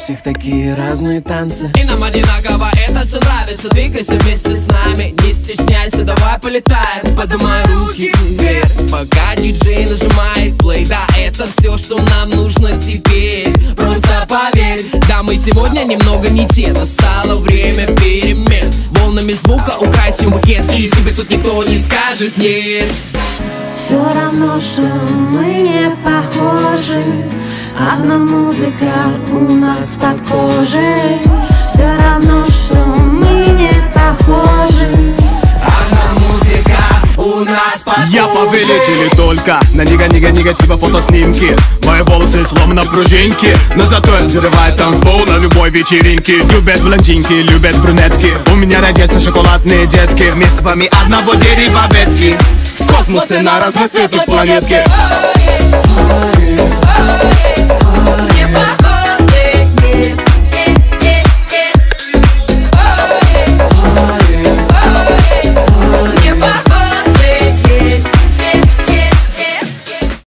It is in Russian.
всех такие разные танцы. И нам одинаково это все нравится. Двигайся вместе с нами, не стесняйся, давай полетаем. Поднимай руки вверх, пока диджей нажимает плей. Да, это все, что нам нужно теперь. Просто поверь, да, мы сегодня немного не те. Настало время перемен. Волнами звука украсим букет, и тебе тут никто не скажет нет. Все равно, что мы не похожи. Одна музыка у нас под кожей. Все равно, что мы не похожи. Одна музыка у нас под кожей. Я повелитель только на нига типа фотоснимки. Мои волосы словно пружинки, но зато взрывает танцпол на любой вечеринке. Любят блондинки, любят брюнетки. У меня родятся шоколадные детки. Вместе с вами одного дерева ветки. В космосе на разноцветной планетке.